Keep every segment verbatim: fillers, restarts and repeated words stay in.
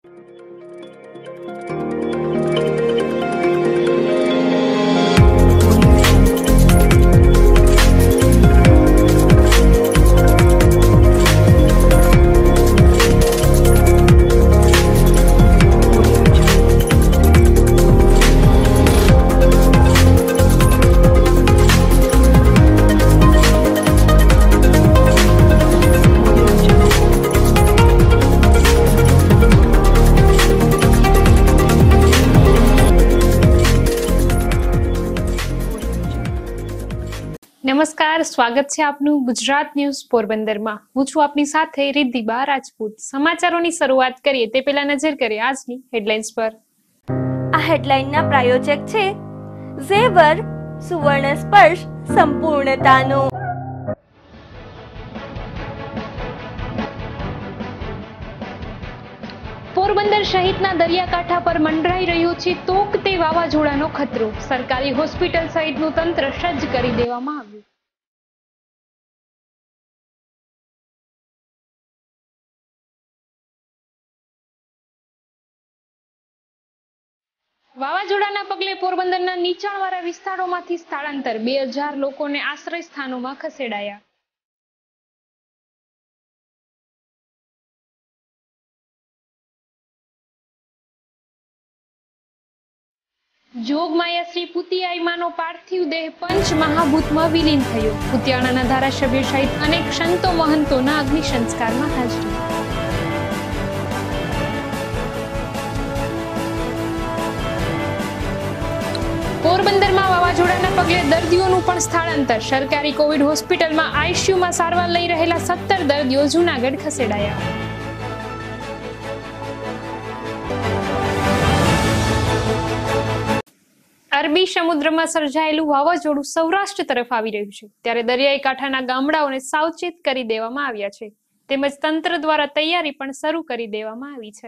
નમસ્કાર, સ્વાગત છે આપનું ગુજરાત ન્યૂઝ પોરબંદરમાં। હું છું આપની સાથે રિદ્ધિબા રાજપૂત। સમાચારોની શરૂઆત કરીએ તે પહેલા નજર કરીએ આજની હેડલાઇન્સ પર। આ હેડલાઇનના પ્રાયોજક છે ઝેવર સુવર્ણ સ્પર્શ સંપૂર્ણતાનો। પોરબંદર સહિતના દરિયાકાંઠા પર મંડરાઈ રહ્યો છે તોકતે વાવાઝોડાનો ખતરો। સરકારી હોસ્પિટલ સહિતનું તંત્ર સજ્જ કરી દેવામાં આવ્યું। વાવાઝોડાના પગલે પોરબંદરના નીચાણવાળા વિસ્તારોમાંથી સ્થળાંતર બે હજાર લોકોને આશ્રય સ્થાનોમાં ખસેડાયા। જોગમાયા શ્રી પુતિયાઈમાનો પાર્થિવ દેહ પંચ મહાભૂતમાં વિલીન થયો। પુતિયાણાના ધારાસભ્ય સહિત અનેક સંતો મહંતોના અગ્નિ સંસ્કારમાં હાજરી। પોરબંદરમાં વાવાઝોડાના પગલે દર્દીઓનું પણ સ્થળાંતર। સરકારી કોવિડ હોસ્પિટલમાં આઈસીયુમાં સારવાર લઈ રહેલા સત્તર દર્દીઓ જૂનાગઢ ખસેડાયા। અરબી સમુદ્રમાં સર્જાયેલું વાવાઝોડું સૌરાષ્ટ્ર તરફ આવી રહ્યું છે, ત્યારે દરિયાઈ કાંઠાના ગામડાઓને સાવચેત કરી દેવામાં આવ્યા છે, તેમજ તંત્ર દ્વારા તૈયારી પણ શરૂ કરી દેવામાં આવી છે।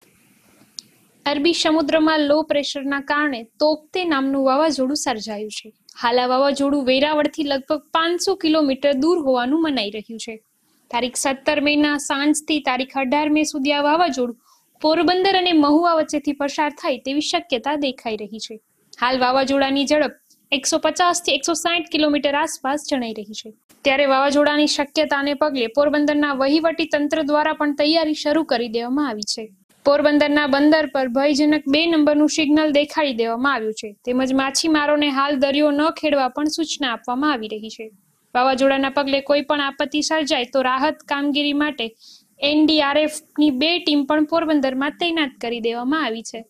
અરબી સમુદ્રમાં લો પ્રેશરના કારણે તોકતે નામનું વાવાઝોડું સર્જાયું છે। હાલ આ વાવાઝોડું વેરાવળથી લગભગ પાંચસો કિલોમીટર દૂર હોવાનું મનાઈ રહ્યું છે। તારીખ સત્તર મે ના સાંજથી તારીખ અઢાર મે સુધી આ વાવાઝોડું પોરબંદર અને મહુવા વચ્ચેથી પસાર થાય તેવી શક્યતા દેખાઈ રહી છે। હાલ વાવાઝોડાની ઝડપ એકસો પચાસ થી એકસો સાઠ કિલોમીટર આસપાસ જણાઈ રહી છે, ત્યારે વાવાઝોડાની શક્યતાને પગલે પોરબંદરના વહીવટી તંત્ર દ્વારા પણ તૈયારી શરૂ કરી દેવામાં આવી છે। પોરબંદરના બંદર પર ભયજનક બે નંબરનું સિગ્નલ દેખાડી દેવામાં આવ્યું છે, તેમજ માછીમારોને હાલ દરિયો ન ખેડવા પણ સૂચના આપવામાં આવી રહી છે। વાવાઝોડાના પગલે કોઈ પણ આપત્તિ સર્જાય તો રાહત કામગીરી માટે એનડીઆરએફની બે ટીમ પણ પોરબંદરમાં તૈનાત કરી દેવામાં આવી છે।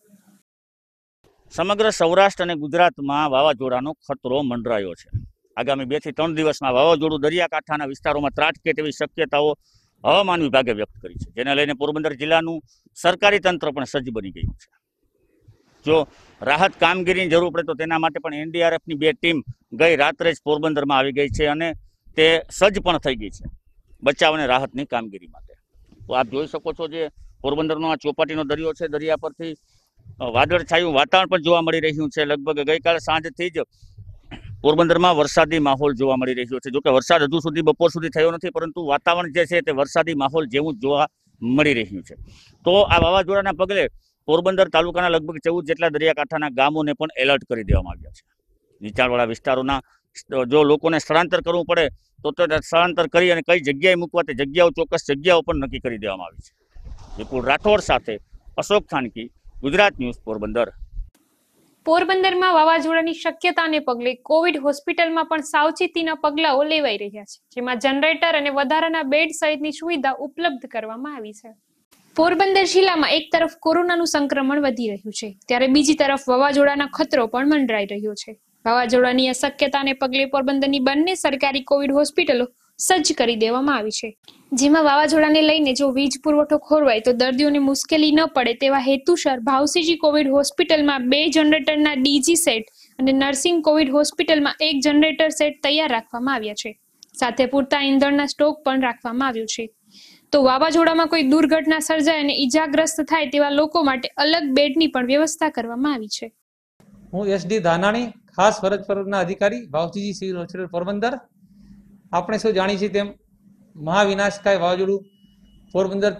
સમગ્ર સૌરાષ્ટ્ર અને ગુજરાતમાં વાવાઝોડાનો ખતરો મંડરાયો છે। આગામી બે થી ત્રણ દિવસમાં વાવાઝોડું દરિયાકાંઠાના વિસ્તારોમાં ત્રાટકે તેવી શક્યતાઓ હવામાન વિભાગે વ્યક્ત કરી છે, જેને લઈને પોરબંદર જિલ્લાનું સરકારી તંત્ર પણ સજ્જ બની ગયું છે। જો રાહત કામગીરીની જરૂર પડે તો તેના માટે પણ એનડીઆરએફની બે ટીમ ગઈ રાત્રે જ પોરબંદરમાં આવી ગઈ છે અને તે સજ્જ પણ થઈ ગઈ છે બચાવ અને રાહતની કામગીરી માટે। તો આપ જોઈ શકો છો જે પોરબંદરનો આ ચોપાટીનો દરિયો છે, દરિયા પરથી વાદળછાયું વાતાવરણ પણ જોવા મળી રહ્યું છે। લગભગ ગઈકાલે સાંજથી જ પોરબંદરમાં વરસાદી માહોલ જોવા મળી રહ્યો છે। જોકે વરસાદ હજુ સુધી બપોર સુધી થયો નથી, પરંતુ વાતાવરણ જે છે તે વરસાદી માહોલ જેવું જ જોવા મળી રહ્યું છે। તો આ વાવાઝોડાના પગલે પોરબંદર તાલુકાના લગભગ ચૌદ જેટલા દરિયાકાંઠાના ગામોને પણ એલર્ટ કરી દેવામાં આવ્યા છે। નીચાણવાળા વિસ્તારોના જો લોકોને સ્થળાંતર કરવું પડે તો સ્થળાંતર કરી અને કઈ જગ્યાએ મૂકવા તે જગ્યાઓ ચોક્કસ જગ્યાઓ પણ નક્કી કરી દેવામાં આવી છે। વિપુલ રાઠોડ સાથે અશોક થાનકી, ગુજરાત ન્યૂઝ, પોરબંદર। પોરબંદરમાં વાવાઝોડાની શક્યતાને પગલે કોવિડ હોસ્પિટલમાં પણ સાવચેતીના પગલાઓ લેવાઈ રહ્યા છે, જેમાં જનરેટર અને વધારાના બેડ સહિતની સુવિધા ઉપલબ્ધ કરવામાં આવી છે। પોરબંદર જિલ્લામાં એક તરફ કોરોનાનું સંક્રમણ વધી રહ્યું છે, ત્યારે બીજી તરફ વાવાઝોડાનો ખતરો પણ મંડરાઈ રહ્યો છે। વાવાઝોડાની આ શક્યતાને પગલે પોરબંદરની બંને સરકારી કોવિડ હોસ્પિટલો સજ્જ કરી દેવામાં આવી છે, જેમાં વાવાઝોડાને લઈને જો વીજ પુરવઠો ખોરવાય તો દર્દીઓને મુશ્કેલી ન પડે તેવા હેતુસર ભાવસીજી કોવિડ હોસ્પિટલમાં બે જનરેટરના ડીજી સેટ અને નર્સિંગ કોવિડ હોસ્પિટલમાં એક જનરેટર સેટ તૈયાર રાખવામાં આવ્યા છે, સાથે પૂરતા ઈંધણના સ્ટોક પણ રાખવામાં આવ્યો છે। તો વાવાઝોડામાં કોઈ દુર્ઘટના સર્જાય અને ઈજાગ્રસ્ત થાય તેવા લોકો માટે અલગ બેડની પણ વ્યવસ્થા કરવામાં આવી છે। હું એસડી ધાનાણી, ખાસ ફરજ પરના અધિકારી, ભાવસીજી સિવિલ હોસ્પિટલ પોરબંદર। આપણે સૌ જાણીએ છીએ તેમ મહાવિનાશકાય વાવાઝોડું પોરબંદર તરફ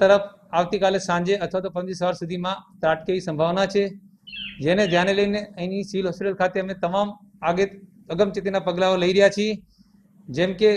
આવતીકાલે સાંજે અથવા તો પંદર સવાર સુધીમાં ત્રાટકેવી સંભાવના છે, જેને ધ્યાને લઈને અહીંની સિવિલ હોસ્પિટલ ખાતે અમે તમામ આગે અગમચેતીના પગલાઓ લઈ રહ્યા છીએ. જેમ કે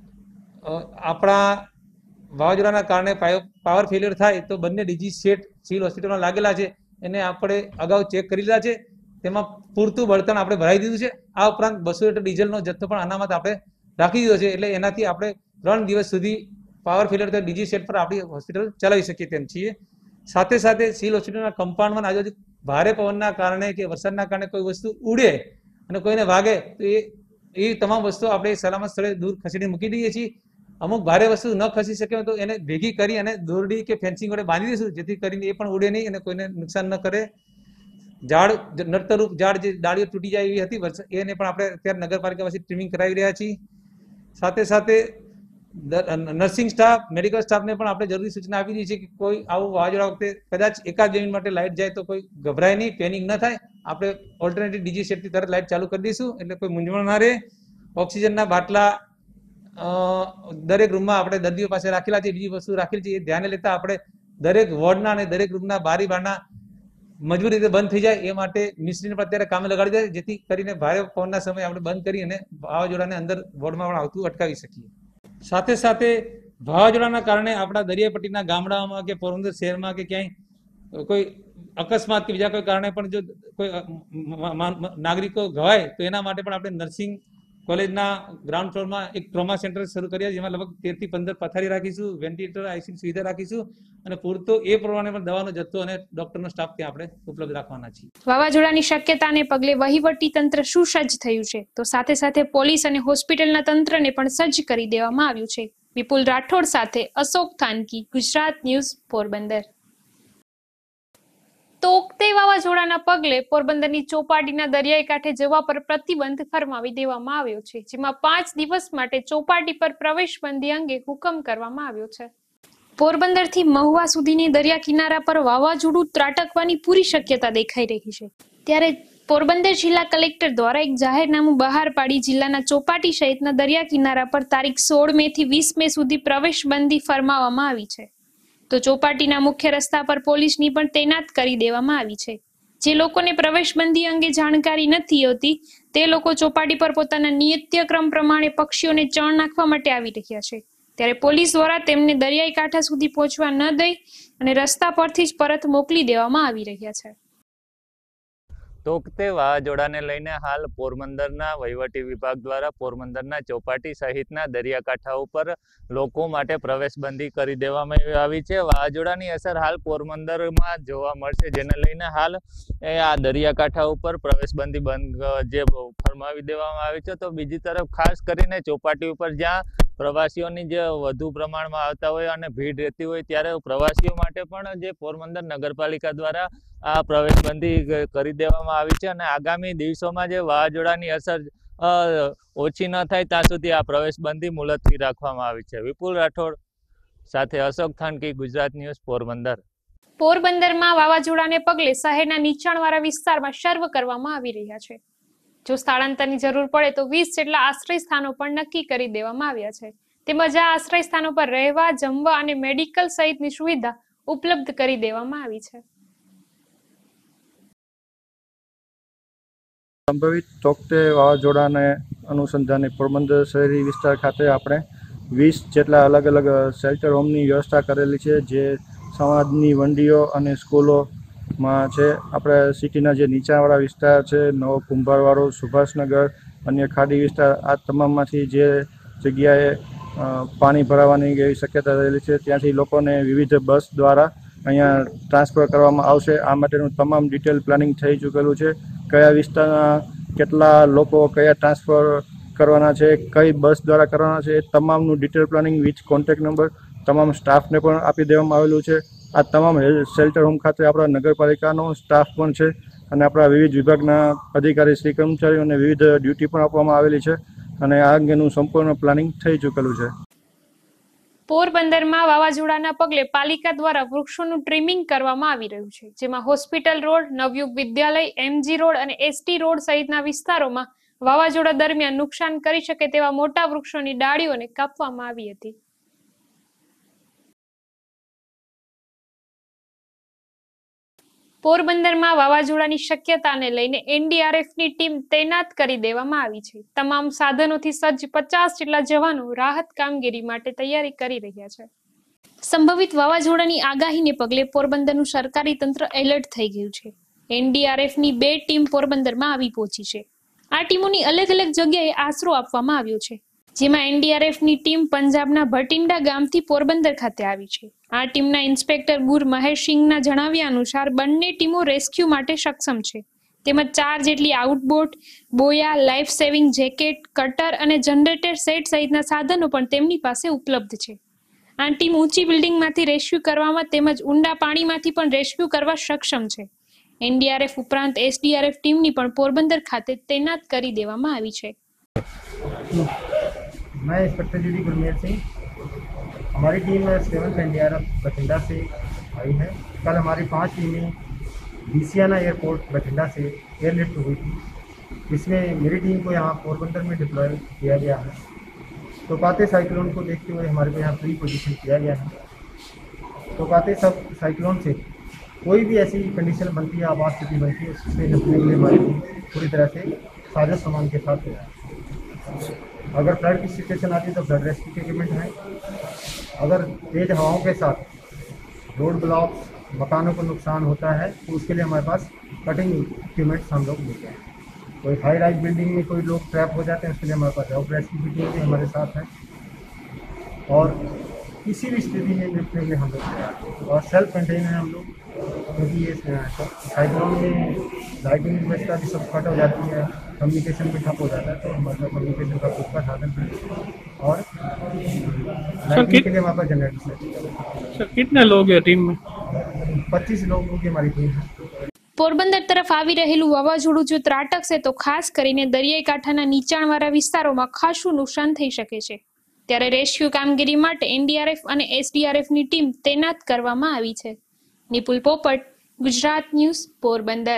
આપણા વાવાઝોડાના કારણે પાવર ફેલિયર થાય તો બંને ડીજી સેટ સિવિલ હોસ્પિટલમાં લાગેલા છે એને આપણે અગાઉ ચેક કરી લીધા છે, તેમાં પૂરતું બળતણ આપણે ભરાઈ દીધું છે. આ ઉપરાંત બસો લીટર ડીઝલનો જથ્થો પણ અનામત આપણે રાખી દીધો છે, એટલે એનાથી આપણે ત્રણ દિવસ સુધી પાવર ફેલિયર થાય ડીજી સેટ પર આપણી હોસ્પિટલ ચલાવી શકીએ તેમ છીએ. સાથે સાથે સિવિલ હોસ્પિટલના કમ્પાઉન્ડમાં આજુબાજુ ભારે પવનના કારણે કે વરસાદના કારણે કોઈ વસ્તુ ઉડે અને કોઈને વાગે તો એ એ તમામ વસ્તુઓ આપણે સલામત સ્થળે દૂર ખસેડી મૂકી દઈએ છીએ. અમુક ભારે વસ્તુ ન ખસી શકે તો એને ભેગી કરી અને દોરડી કે ફેન્સિંગ વડે બાંધી દઈશું, જેથી કરીને એ પણ ઉડે નહીં અને કોઈને નુકસાન ન કરે. ઝાડ નડતરરૂપ ઝાડ જે ડાળીઓ તૂટી જાય એવી હતી એને પણ આપણે અત્યારે નગરપાલિકા પાસે ટ્રીમિંગ કરાવી રહ્યા છીએ. સાથે સાથે નર્સિંગ સ્ટાફ, મેડિકલ સ્ટાફને પણ આપણે જરૂરી સૂચના આપી દીધી છે કે કોઈ આવું વાવાઝોડા વખતે કદાચ એકાદ બે મિનિટ માટે લાઇટ જાય તો કોઈ ગભરાય નહીં, પેનિક ન થાય. આપણે ઓલ્ટરનેટિવ ડીજી સેટથી તરત લાઇટ ચાલુ કરી દઈશું, એટલે કોઈ મૂંઝવણ ના રહે. ઓક્સિજનના બાટલા દરેક રૂમમાં આપણે દર્દીઓ પાસે રાખેલા છે, બીજી વસ્તુ રાખેલી છે એ ધ્યાને લેતા આપણે દરેક વોર્ડના અને દરેક રૂમના બારી બારણા મજબૂત રીતે બંધ થઈ જાય એ માટે મિસ્ત્રીને પણ અત્યારે કામે લગાડી દે, જેથી કરીને ભારે પવનના સમયે આપણે બંધ કરી અને વાવાઝોડાને અંદર વોર્ડમાં પણ આવતું અટકાવી શકીએ. સાથે સાથે વાવાઝોડાના કારણે આપણા દરિયાપટ્ટીના ગામડાઓમાં કે પોરબંદર શહેરમાં કે ક્યાંય કોઈ અકસ્માત કે બીજા કોઈ કારણે પણ જો કોઈ નાગરિકો ઘવાય તો એના માટે પણ આપણે નર્સિંગ કોલેજના ગ્રાઉન્ડ ફ્લોરમાં એક ટ્રોમા સેન્ટર શરૂ કર્યા, જેમાં લગભગ તેર થી પંદર પથારી રાખીશું, વેન્ટિલેટર આઈસીયુ સુવિધા રાખીશું અને પૂરતો એ પ્રમાણે પણ દવાનો જથ્થો અને ડોક્ટરનો સ્ટાફ ત્યાં આપણે ઉપલબ્ધ રાખવાના છીએ. વાવાઝોડાની શક્યતાને પગલે વહીવટી તંત્ર સુસજ્જ થયું છે, તો સાથે સાથે પોલીસ અને હોસ્પિટલના તંત્રને પણ સજ્જ કરી દેવામાં આવ્યું છે. વિપુલ રાઠોડ સાથે અશોક થાનકી, ગુજરાત ન્યૂઝ, પોરબંદર. તોકતે વાવાઝોડાના પગલે પોરબંદરની ચોપાટીના દરિયાઈ કાંઠે જવા પર પ્રતિબંધ ફરમાવી દેવામાં આવ્યો છે, જેમાં પાંચ દિવસ માટે ચોપાટી પર પ્રવેશબંધી અંગે હુકમ કરવામાં આવ્યો છે. પોરબંદરથી મહુવા સુધીની દરિયા કિનારા પર વાવાઝોડું ત્રાટકવાની પૂરી શક્યતા દેખાઈ રહી છે. ત્યારે પોરબંદર જિલ્લા કલેક્ટર દ્વારા એક જાહેરનામું બહાર પાડી જિલ્લાના ચોપાટી સહિતના દરિયા કિનારા પર તારીખ સોળ મે થી વીસ મે સુધી પ્રવેશબંધી ફરમાવવામાં આવી છે. તો ચોપાટીના મુખ્ય રસ્તા પર પોલીસની પણ તૈનાત કરી દેવામાં આવી છે. જે લોકોને પ્રવેશબંધી અંગે જાણકારી નથી હોતી તે લોકો ચોપાટી પર પોતાના નિત્યક્રમ પ્રમાણે પક્ષીઓને ચણ નાખવા માટે આવી રહ્યા છે. ત્યારે પોલીસ દ્વારા તેમને દરિયાઈ કાંઠા સુધી પહોંચવા ન દઈ અને રસ્તા પરથી જ પરત મોકલી દેવામાં આવી રહ્યા છે. તોકતે વાવાઝોડાને લઈને હાલ પોરબંદરના વહીવટી વિભાગ દ્વારા પોરબંદરના ચોપાટી સહિતના દરિયાકાંઠા ઉપર લોકો માટે પ્રવેશબંધી કરી દેવામાં આવી છે. વાવાઝોડાની અસર હાલ પોરબંદરમાં જોવા મળશે, જેને લઈને હાલ આ દરિયાકાંઠા ઉપર પ્રવેશબંધી બંધ જે ફરમાવી દેવામાં આવી છે. તો બીજી તરફ ખાસ કરીને ચોપાટી ઉપર જ્યાં પ્રવાસીઓની જે વધુ પ્રમાણમાં આવતા હોય અને ભીડ રહેતી હોય ત્યારે પ્રવાસીઓ માટે પણ જે પોરબંદર નગરપાલિકા દ્વારા આ પ્રવેશબંધી કરી દેવામાં આવી છે અને આગામી દિવસોમાં જે વાવાઝોડાની અસર ઓછી ન થાય ત્યાં સુધી આ પ્રવેશબંધી મુલતવી રાખવામાં આવી છે. વિપુલ રાઠોડ સાથે અશોક થાનકી, ગુજરાત ન્યૂઝ, પોરબંદર. પોરબંદરમાં વાવાઝોડાને પગલે શહેરના નીચાણવાળા વિસ્તારમાં સર્વે કરવામાં આવી રહ્યા છે. જો સ્થળાંતરની જરૂર પડે તો વીસ જેટલા આશ્રય સ્થાનો પણ નક્કી કરી દેવામાં આવ્યા છે. તેમજ આ આશ્રય સ્થાનો પર રહેવા, જમવા અને મેડિકલ સહિતની સુવિધા ઉપલબ્ધ કરી દેવામાં આવી છે. સંભવિત તોકતે વાવાઝોડાને અનુસંધાને પોરબંદર શહેરી વિસ્તાર ખાતે આપણે વીસ જેટલા અલગ અલગ શેલ્ટર હોમની વ્યવસ્થા કરેલી છે, જે સમાજની વંડીઓ અને સ્કૂલોમાં છે. આપણે સિટીના જે નીચાણવાળા વિસ્તાર છે, નવો કુંભારવાળો, સુભાષનગર, અન્ય ખાડી વિસ્તાર, આ તમામમાંથી જે જગ્યાએ પાણી ભરાવાની એવી શક્યતા રહેલી છે ત્યાંથી લોકોને વિવિધ બસ દ્વારા અહીંયા ટ્રાન્સફર કરવામાં આવશે. આ માટેનું તમામ ડિટેલ પ્લાનિંગ થઈ ચૂકેલું છે. કયા વિસ્તારના કેટલા લોકો કયા ટ્રાન્સફર કરવાના છે, કઈ બસ દ્વારા કરવાના છે, એ તમામનું detail planning with contact number તમામ સ્ટાફને પણ આપી દેવામાં આવેલું છે. આ તમામ શેલ્ટર હોમ ખાતે આપણા નગરપાલિકાનો સ્ટાફ પણ છે અને આપણા વિવિધ વિભાગના અધિકારી શ્રી કર્મચારીઓને વિવિધ ડ્યુટી પણ આપવામાં આવેલી છે અને આ અંગેનું સંપૂર્ણ પ્લાનિંગ થઈ ચૂકેલું છે. પોરબંદરમાં વાવાઝોડાના પગલે પાલિકા દ્વારા વૃક્ષોનું ટ્રીમિંગ કરવામાં આવી રહ્યું છે, જેમાં હોસ્પિટલ રોડ, નવયુગ વિદ્યાલય, એમજી રોડ અને એસટી રોડ સહિતના વિસ્તારોમાં વાવાઝોડા દરમિયાન નુકસાન કરી શકે તેવા મોટા વૃક્ષોની ડાળીઓને કાપવામાં આવી હતી. પોરબંદરમાં વાવાઝોડાની શક્યતાને લઈને એનડીઆરએફની ટીમ તૈનાત કરી દેવામાં આવી છે. તમામ સાધનોથી સજ્જ પચાસ જેટલા જવાનો રાહત કામગીરી માટે તૈયારી કરી રહ્યા છે. સંભવિત વાવાઝોડાની આગાહીને પગલે પોરબંદરનું સરકારી તંત્ર એલર્ટ થઈ ગયું છે. એનડીઆરએફની બે ટીમ પોરબંદરમાં આવી પહોંચી છે. આ ટીમોની અલગ અલગ જગ્યાએ આશરો આપવામાં આવ્યો છે, જેમાં એનડીઆરએફની ટીમ પંજાબના ભટિંડા ગામથી પોરબંદર ખાતે આવી છે. આ ટીમના ઇન્સ્પેક્ટર ગુર મહેશસિંહના જણાવ્યા અનુસાર બંને ટીમો રેસ્ક્યુ માટે સક્ષમ છે. તેમજ ચાર જેટલી out boat, buoy, life saving jacket, cutter અને જનરેટર સેટ સહિતના સાધનો પણ તેમની પાસે ઉપલબ્ધ છે. આ ટીમ ઊંચી બિલ્ડિંગમાંથી રેસ્ક્યુ કરવામાં તેમજ ઊંડા પાણીમાંથી પણ રેસ્ક્યુ કરવા સક્ષમ છે. એનડીઆરએફ ઉપરાંત એસડીઆરએફ ટીમની પણ પોરબંદર ખાતે તૈનાત કરી દેવામાં આવી છે. मैं इंस्पेक्टर जी गुरमेल सिंह, हमारी team seventh N D R F Bathinda से आई है. कल हमारी पांच टीमें बीसियाना एयरपोर्ट बठिंडा से एयरलिफ्ट हुई थी, जिसमें मेरी टीम को यहाँ पोरबंदर में डिप्लॉय किया गया है. तोकाते साइक्लोन को देखते हुए हमारे को यहाँ प्री पोजीशन किया गया है. तोकाते सब साइक्लोन से कोई भी ऐसी कंडीशन बनती है, आपात स्थिति बनती है, उससे निपटने के लिए हमारी टीम पूरी तरह से साझा सामान के साथ है. अगर फ्लड की सिचुएशन आती है तो फ्लड रेस्क्यू के इक्विपमेंट हैं. अगर तेज हवाओं के साथ रोड ब्लॉक, मकानों को नुकसान होता है तो उसके लिए हमारे पास कटिंग इक्विपमेंट्स हम लोग लेते हैं. कोई हाई राइज बिल्डिंग में कोई लोग ट्रैप हो जाते हैं, उसके लिए हमारे पास जॉब रेस्क्यू की टीम भी हमारे साथ है. और किसी भी स्थिति में निपटने के लिए हम लोग तैयार हैं. और सेल्फ कंटेन है हम लोग, क्योंकि ये साइक्लोन में लाइटिंग व्यवस्था भी सब कट हो जाती है, कम्युनिकेशन भी ठप हो जाता है. तो हमारे कम्युनिकेशन का खुद का साधन है और लाइटिंग के लिए हमारे पास जनरेटर. सर कितने लोग हैं टीम में? पच्चीस लोगों की हमारी टीम है. પોરબંદર તરફ આવી રહેલું વાવાઝોડું જો ત્રાટકશે તો ખાસ કરીને દરિયાઈ કાંઠાના નીચાણવાળા વિસ્તારોમાં ખાસું નુકસાન થઈ શકે છે. ત્યારે રેસ્ક્યુ કામગીરી માટે એનડીઆરએફ અને એસડીઆરએફની ટીમ તૈનાત કરવામાં આવી છે. નિપુલ પોપટ, ગુજરાત ન્યૂઝ, પોરબંદર.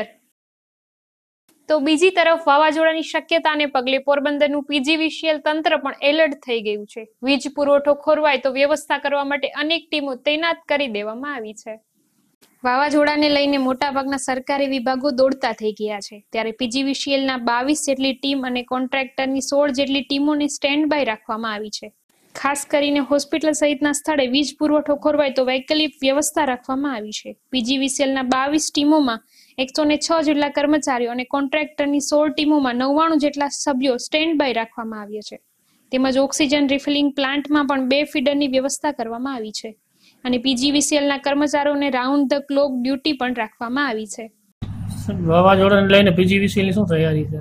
તો બીજી તરફ વાવાઝોડાની શક્યતાને પગલે પોરબંદરનું પીજીવીસીએલ તંત્ર પણ એલર્ટ થઈ ગયું છે. વીજ પુરવઠો ખોરવાય તો વ્યવસ્થા કરવા માટે અનેક ટીમો તૈનાત કરી દેવામાં આવી છે. વાવાઝોડાને લઈને મોટાભાગના સરકારી વિભાગો દોડતા થઈ ગયા છે. ત્યારે પીજીવીસીએલના બાવીસ જેટલી ટીમ અને કોન્ટ્રાક્ટરની સોળ જેટલી ટીમોને સ્ટેન્ડ બાય રાખવામાં આવી છે. ખાસ કરીને હોસ્પિટલ સહિતના સ્થળે વીજ પુરવઠો ખોરવાય તો વૈકલ્પિક વ્યવસ્થા રાખવામાં આવી છે. પીજીવીસીએલના બાવીસ ટીમોમાં એકસો ને છ જેટલા કર્મચારીઓ અને કોન્ટ્રાક્ટરની સોળ ટીમોમાં નવ્વાણું જેટલા સભ્યો સ્ટેન્ડ બાય રાખવામાં આવ્યા છે. તેમજ ઓક્સિજન રિફિલિંગ પ્લાન્ટમાં પણ બે ફીડરની વ્યવસ્થા કરવામાં આવી છે અને પીજીવીસીએલના કર્મચારીઓને રાઉન્ડ ધ ક્લોક ડ્યુટી પણ રાખવામાં આવી છે. વાવાઝોડાને લઈને પીજીવીસીએલની શું તૈયારી છે?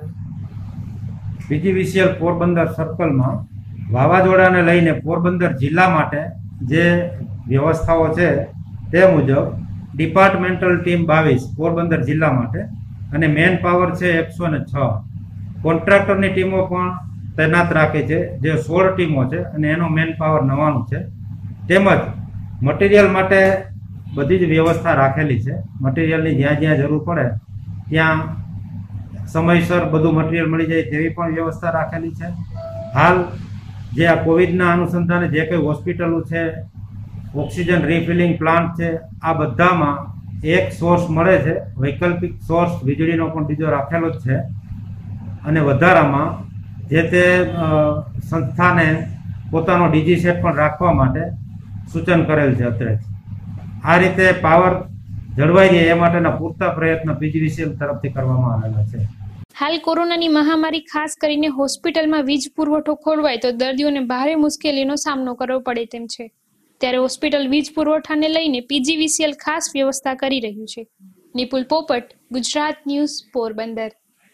પીજીવીસીએલ પોરબંદર સર્કલમાં વાવાઝોડાને લઈને પોરબંદર જિલ્લા માટે જે વ્યવસ્થાઓ છે તે મુજબ ડિપાર્ટમેન્ટલ ટીમ બાવીસ પોરબંદર જિલ્લા માટે અને મેન પાવર છે એકસો ને છ. કોન્ટ્રાક્ટરની ટીમો પણ તૈનાત રાખી છે, જે સોળ ટીમો છે અને એનો મેન પાવર નવ્વાણું છે. તેમજ મટીરિયલ માટે બધી જ વ્યવસ્થા રાખેલી છે. મટીરિયલની જ્યાં જ્યાં જરૂર પડે ત્યાં સમયસર બધું મટીરિયલ મળી જાય તેવી પણ વ્યવસ્થા રાખેલી છે. હાલ જે આ કોવિડના અનુસંધાને જે કંઈ હોસ્પિટલો છે, ઓક્સિજન રિફિલિંગ પ્લાન્ટ છે, આ બધામાં એક સોર્સ મળે છે. વૈકલ્પિક સોર્સ વીજળીનો પણ બીજો રાખેલો જ છે. અને વધારામાં જે તે સંસ્થાને પોતાનો ડીજી સેટ પણ રાખવા માટે સૂચન કરેલ છે. અત્યારે આ રીતે પાવર જળવાઈ રહે એ માટેના પૂરતા પ્રયત્ન પીજીવીસીએલ તરફથી કરવામાં આવેલા છે. હાલ કોરોનાની મહામારી ખાસ કરીને હોસ્પિટલમાં વીજ પુરવઠો ખોરવાય તો દર્દીઓને ભારે મુશ્કેલીનો સામનો કરવો પડે તેમ છે. ત્યારે હોસ્પિટલ વીજ પુરવઠાને લઈને પીજીવીસીએલ ખાસ વ્યવસ્થા કરી રહ્યું છે. નિપુલ પોપટ, ગુજરાત ન્યૂઝ, પોરબંદર.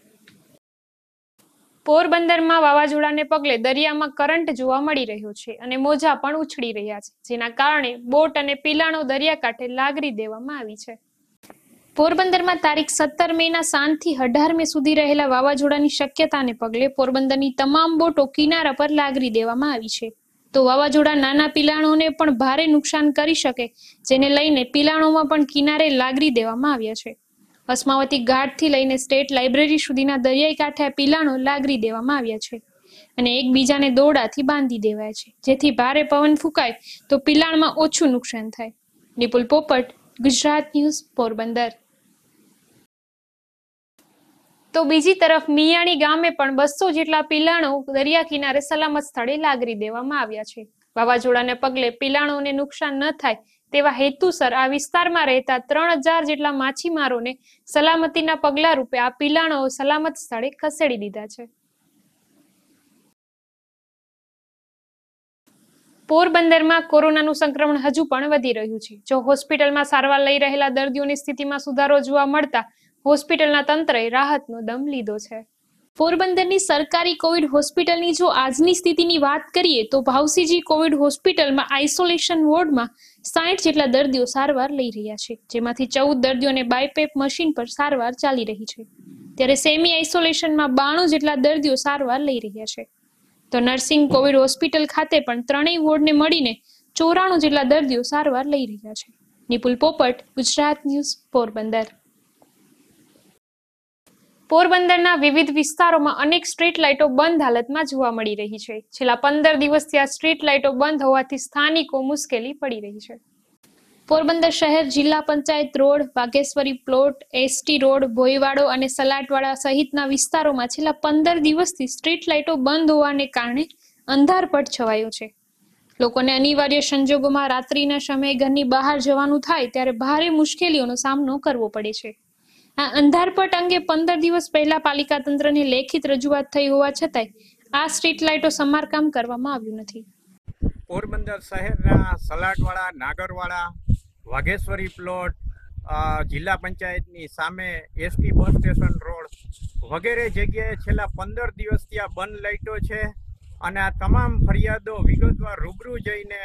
પોરબંદરમાં વાવાઝોડાને પગલે દરિયામાં કરંટ જોવા મળી રહ્યો છે અને મોજા પણ ઉછળી રહ્યા છે, જેના કારણે બોટ અને પિલાણો દરિયાકાંઠે લાગરી દેવામાં આવી છે. પોરબંદરમાં તારીખ સત્તર મે ના સાંજથી અઢાર મે સુધી રહેલા વાવાઝોડાની શક્યતાને પગલે પોરબંદરની તમામ બોટો કિનારા પર લાગરી દેવામાં આવી છે. તો વાવાઝોડા નાના પિલાણોને પણ ભારે નુકસાન કરી શકે, જેને લઈને પિલાણોમાં પણ કિનારે લાગરી દેવામાં આવ્યા છે. અસ્માવતી ઘાટથી લઈને સ્ટેટ લાઇબ્રેરી સુધીના દરિયાઈ કાંઠે પિલાણો લાગરી દેવામાં આવ્યા છે અને એકબીજાને દોરડાથી બાંધી દેવાય છે, જેથી ભારે પવન ફૂંકાય તો પિલાણમાં ઓછું નુકસાન થાય. નિપુલ પોપટ, ગુજરાત ન્યૂઝ, પોરબંદર. તો બીજી તરફ મિયાણી ગામે પણ બસો જેટલા પિલાણો દરિયા કિનારે સલામત સ્થળે લાગરી દેવામાં આવ્યા છે. વાવાઝોડાને પગલે પિલાણોને નુકસાન ન થાય તેવા હેતુસર આ વિસ્તારમાં રહેતા ત્રણ હજાર જેટલા માછીમારોને સલામતીના પગલા રૂપે આ પિલાણો સલામત સ્થળે ખસેડી દીધા છે. પોરબંદરમાં કોરોનાનું સંક્રમણ હજુ પણ વધી રહ્યું છે. જો હોસ્પિટલમાં સારવાર લઈ રહેલા દર્દીઓની સ્થિતિમાં સુધારો જોવા મળતા હોસ્પિટલના તંત્રએ રાહતનો દમ લીધો છે. પોરબંદરની સરકારી કોવિડ હોસ્પિટલની જો આજની સ્થિતિની વાત કરીએ તો ભાવસીજી કોવિડ હોસ્પિટલમાં આઇસોલેશન વોર્ડમાં સાઠ જેટલા દર્દીઓ સારવાર લઈ રહ્યા છે, જેમાંથી ચૌદ દર્દીઓને બાયપેપ મશીન પર સારવાર ચાલી રહી છે. ત્યારે સેમી આઇસોલેશનમાં બાણું જેટલા દર્દીઓ સારવાર લઈ રહ્યા છે. તો નર્સિંગ કોવિડ હોસ્પિટલ ખાતે પણ ત્રણેય વોર્ડને મળીને ચોરાણું જેટલા દર્દીઓ સારવાર લઈ રહ્યા છે. નિપુલ પોપટ, ગુજરાત ન્યૂઝ, પોરબંદર. પોરબંદરના વિવિધ વિસ્તારોમાં અનેક સ્ટ્રીટ લાઇટો બંધ હાલતમાં જોવા મળી રહી છે. છેલ્લા પંદર દિવસથી આ સ્ટ્રીટ લાઇટો બંધ હોવાથી સ્થાનિકો મુશ્કેલી પડી રહી છે. પોરબંદર શહેર જિલ્લા panchayat road, Vagheshwari plot, ST road, Bhoyvado અને સલાટવાડા સહિતના વિસ્તારોમાં છેલ્લા પંદર દિવસથી સ્ટ્રીટ લાઇટો બંધ હોવાને કારણે અંધારપટ છવાયો છે. લોકોને અનિવાર્ય સંજોગોમાં રાત્રિના સમયે ઘરની બહાર જવાનું થાય ત્યારે ભારે મુશ્કેલીઓનો સામનો કરવો પડે છે. આ અંધારપટ અંગે પંદર દિવસ પહેલા પાલિકા તંત્રને લેખિત રજૂઆત થઈ હોવા છતાંય આ સ્ટ્રીટ લાઇટો સમારકામ કરવામાં આવ્યું નથી. પોરબંદર શહેરના સલાટવાડા, નાગરવાડા, વાઘેશ્વરી પ્લોટ, જિલ્લા પંચાયતની સામે એસટી બસ સ્ટેશન રોડ વગેરે જગ્યાએ છેલ્લા પંદર દિવસથી આ બંધ લાઇટો છે અને આ તમામ ફરિયાદો વિગતવાર રૂબરૂ જઈને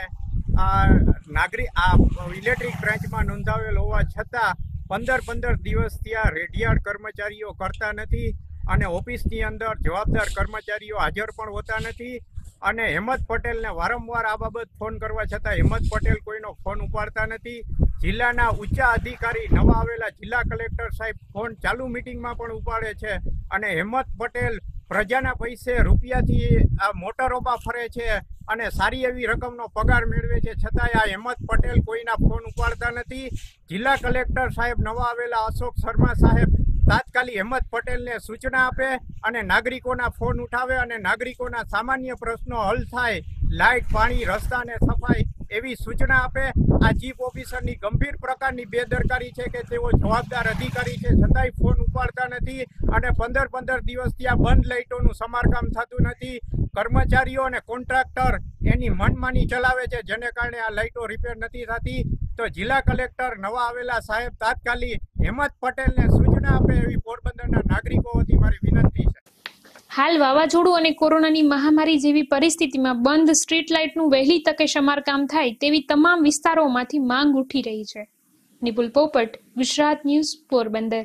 આ નાગરિક આ ઇલેક્ટ્રિક બ્રાન્ચમાં નોંધાવેલ હોવા છતાં પંદર પંદર દિવસથી આ રેડિયાળ કર્મચારીઓ કરતા નથી અને ઓફિસની અંદર જવાબદાર કર્મચારીઓ હાજર પણ હોતા નથી. અને હેમંત પટેલને વારંવાર આ બાબત ફોન કરવા છતાં હેમંત પટેલ કોઈનો ફોન ઉપાડતા નથી. જિલ્લાના ઊંચા અધિકારી નવા આવેલા જિલ્લા કલેક્ટર સાહેબ ફોન ચાલુ મિટિંગમાં પણ ઉપાડે છે અને હેમંત પટેલ પ્રજાના પૈસે રૂપિયાથી આ મોટરોમાં ફરે છે અને સારી એવી રકમનો પગાર મેળવે છે, છતાંય આ હેમંત પટેલ કોઈના ફોન ઉપાડતા નથી. જિલ્લા કલેક્ટર સાહેબ નવા આવેલા અશોક શર્મા સાહેબ તાત્કાલિક હેમંત પટેલને સૂચના આપે અને નાગરિકોના ફોન ઉઠાવે અને નાગરિકોના સામાન્ય પ્રશ્નો હલ થાય, લાઇટ, પાણી, રસ્તા અને સફાઈ એવી સૂચના આપે. આ ચીફ ઓફિસરની ગંભીર પ્રકારની બેદરકારી છે કે તેઓ જવાબદાર અધિકારી છે છતાંય ફોન ઉપાડતા નથી અને પંદર પંદર દિવસથી આ બંધ લાઇટોનું સમારકામ થતું નથી. કર્મચારીઓ અને કોન્ટ્રાક્ટર એની મનમાની ચલાવે છે, જેને કારણે આ લાઇટો રિપેર નથી થતી. તો જિલ્લા કલેક્ટર નવા આવેલા સાહેબ તાત્કાલિક હેમંત પટેલને સૂચના આપે એવી પોરબંદરના નાગરિકો વતી મારી વિનંતી છે. હાલ વાવાઝોડું અને કોરોનાની મહામારી જેવી પરિસ્થિતિમાં બંધ સ્ટ્રીટ લાઇટનું વહેલી તકે સમારકામ થાય તેવી તમામ વિસ્તારોમાંથી માંગ ઉઠી રહી છે. નિપુલ પોપટ, ગુજરાત ન્યૂઝ, પોરબંદર.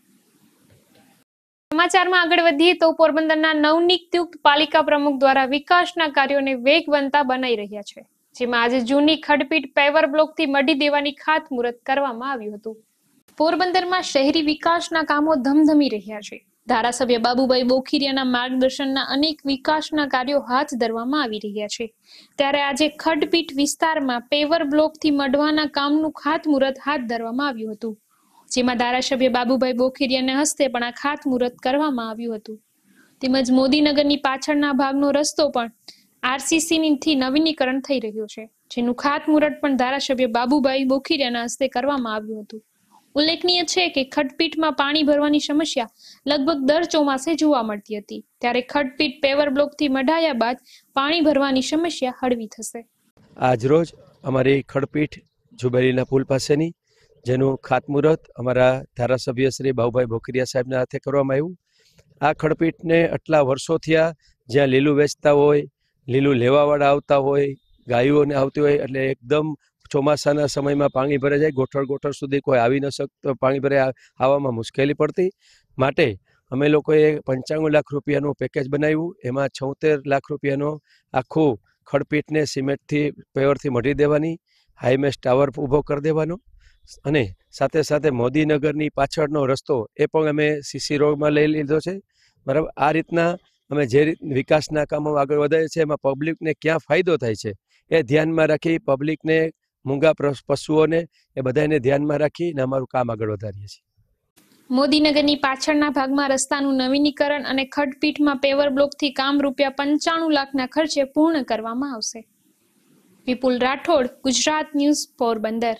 સમાચારમાં આગળ વધીએ તો પોરબંદરના નવનિયુક્ત પાલિકા પ્રમુખ દ્વારા વિકાસના કાર્યોને વેગવંતા બનાવી રહ્યા છે, જેમાં આજે જૂની ખડપીટ પેવર બ્લોકથી મઢી દેવાની ખાતમુહૂર્ત કરવામાં આવ્યું હતું. પોરબંદરમાં શહેરી વિકાસના કામો ધમધમી રહ્યા છે. ધારાસભ્ય બાબુભાઈ બોખીરિયાના માર્ગદર્શનના અનેક વિકાસના કાર્યો હાથ ધરવામાં આવી રહ્યા છે. ત્યારે આજે ખડપીટ વિસ્તારમાં પેવર બ્લોકથી મઢવાના કામનું ખાતમુહૂર્ત હાથ ધરવામાં આવ્યું હતું, જેમાં ધારાસભ્ય બાબુભાઈ બોખીરિયાના હસ્તે પણ આ ખાતમુહૂર્ત કરવામાં આવ્યું હતું. તેમજ મોદીનગરની પાછળના ભાગનો રસ્તો પણ આરસીસીથી નવીનીકરણ થઈ રહ્યો છે, જેનું ખાતમુહૂર્ત પણ ધારાસભ્ય બાબુભાઈ બોખીરિયાના હસ્તે કરવામાં આવ્યું હતું. ઉલ્લેખનીય છે કે ખડપીટમાં પાણી ભરવાની સમસ્યા લગભગ દર ચોમાસે જોવા મળતી હતી, ત્યારે ખડપીટ પેવર બ્લોકથી મઢાયા બાદ પાણી ભરવાની સમસ્યા હળવી થશે. આજરોજ અમારી ખડપીટ જુબેલીના પુલ પાસેની જેનું ખાતમુહૂર્ત અમારા ધારાસભ્ય શ્રી બાબુભાઈ બોખીરિયા સાહેબના હાથે કરવામાં આવ્યું. આ ખડપીટને આટલા વર્ષો થયા, જ્યાં લીલું વેચતા હોય, લીલું લેવાવાળા આવતા હોય, ગાયોને આવતી હોય, એટલે એકદમ ચોમાસાના સમયમાં પાણી ભરાઈ જાય, ગોઠળ ગોઠળ સુધી કોઈ આવી ન શકતો, પાણી ભરાઈ આવવામાં મુશ્કેલી પડતી. માટે અમે લોકોએ પંચાણું લાખ રૂપિયાનું પેકેજ બનાવ્યું. એમાં છોતેર લાખ રૂપિયાનો આખું ખડપીટને સિમેન્ટથી પેવરથી મઢી દેવાની, હાઈમેસ ટાવર ઊભો કરી દેવાનો અને સાથે સાથે મોદીનગરની પાછળનો રસ્તો એ પણ અમે સીસી રોડમાં લઈ લીધો છે. બરાબર, આ રીતના અમે જે રીત વિકાસના કામો આગળ વધારે છે એમાં પબ્લિકને ક્યાં ફાયદો થાય છે એ ધ્યાનમાં રાખી, પબ્લિકને, મૂંગા પશુઓને એ બધાને ધ્યાનમાં રાખીને અમારું કામ આગળ વધારીએ છીએ. મોદીનગરની પાછળના ભાગમાં રસ્તાનું નવીનીકરણ અને ખડપીઠમાં પેવર બ્લોકથી કામ રૂપિયા પંચાણું લાખના ખર્ચે પૂર્ણ કરવામાં આવશે. વિપુલ રાઠોડ, ગુજરાત ન્યૂઝ, પોરબંદર.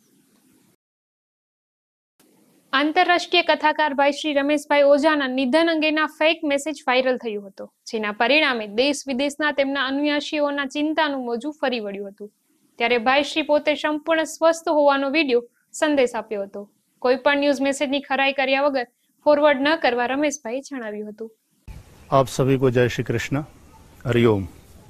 આંતરરાષ્ટ્રીય કથાકાર ભાઈ શ્રી રમેશભાઈ ઓઝાના નિધન અંગેના ફેક મેસેજ વાયરલ થયો હતો, જેના પરિણામે દેશ વિદેશના તેમના અનુયાયીઓના ચિંતાનું મોજું ફરી વળ્યું હતું. ત્યારે ભાઈ શ્રી પોતે સંપૂર્ણ સ્વસ્થ હોવાનો વિડીયો સંદેશ આપ્યો હતો. કોઈ પણ ન્યૂઝ મેસેજની ખરાઈ કર્યા વગર ફોરવર્ડ ન કરવા રમેશભાઈ જણાવ્યું હતું. आप सभी को जय श्री कृष्ण, हरिओम।